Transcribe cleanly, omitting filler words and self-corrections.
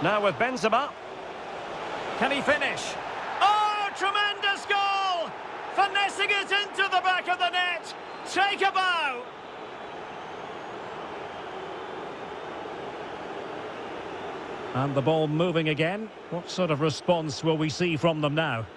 Now with Benzema. Can he finish? Oh, tremendous goal! Finessing it into the back of the net. Take a bow. And the ball moving again. What sort of response will we see from them now?